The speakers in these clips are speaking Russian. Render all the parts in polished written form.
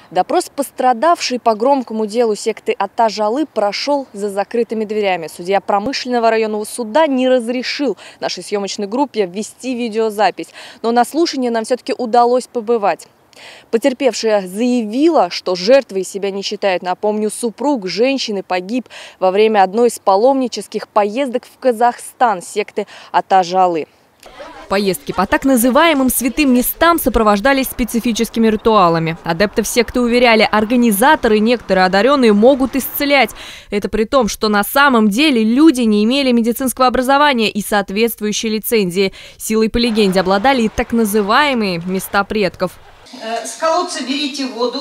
Допрос пострадавшей по громкому делу секты Ата-Жалы прошел за закрытыми дверями. Судья промышленного районного суда не разрешил нашей съемочной группе ввести видеозапись. Но на слушании нам все-таки удалось побывать. Потерпевшая заявила, что жертвой себя не считает. Напомню, супруг женщины погиб во время одной из паломнических поездок в Казахстан секты Ата-Жалы. Поездки по так называемым святым местам сопровождались специфическими ритуалами. Адептов секты уверяли, организаторы, некоторые одаренные, могут исцелять. Это при том, что на самом деле люди не имели медицинского образования и соответствующей лицензии. Силой по легенде обладали и так называемые места предков. С колодца берите воду,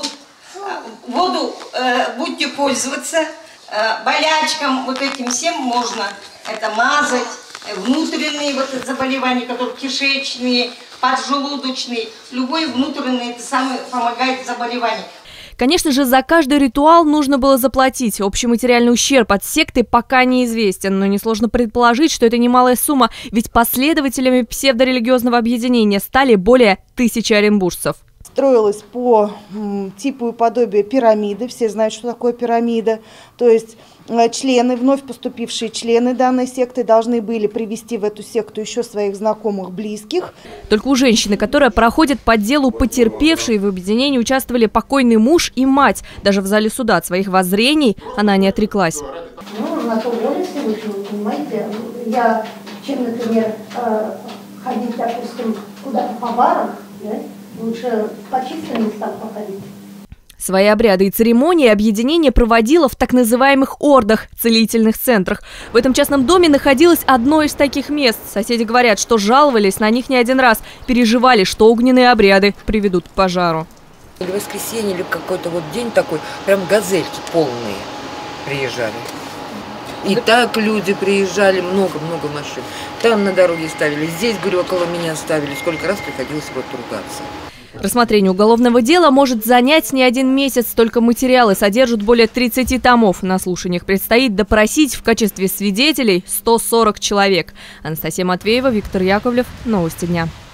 будете пользоваться, болячкам вот этим всем можно это мазать. Внутренние вот заболевания, которые кишечные, поджелудочные, любой внутренний это самое помогает заболеванию. Конечно же, за каждый ритуал нужно было заплатить. Общий материальный ущерб от секты пока неизвестен, но несложно предположить, что это немалая сумма, ведь последователями псевдорелигиозного объединения стали более 1000 оренбуржцев. Строилась по типу и подобию пирамиды. Все знают, что такое пирамида. То есть члены, вновь поступившие члены данной секты должны были привести в эту секту еще своих знакомых, близких. Только у женщины, которая проходит по делу потерпевшей, в объединении участвовали покойный муж и мать. Даже в зале суда от своих воззрений она не отреклась. Ну, на то воля Всевышнего, понимаете. Я, чем, например, ходить, допустим, куда-то по барам, да? Лучше по численным местам походить. Свои обряды и церемонии объединение проводило в так называемых ордах, целительных центрах. В этом частном доме находилось одно из таких мест. Соседи говорят, что жаловались на них не один раз, переживали, что огненные обряды приведут к пожару. Или воскресенье, или какой-то вот день такой, прям газельки полные приезжали. И так люди приезжали, много-много машин. Там на дороге ставили, здесь, говорю, около меня ставили. Сколько раз приходилось вот ругаться. Рассмотрение уголовного дела может занять не один месяц. Только материалы содержат более 30 томов. На слушаниях предстоит допросить в качестве свидетелей 140 человек. Анастасия Матвеева, Виктор Яковлев. Новости дня.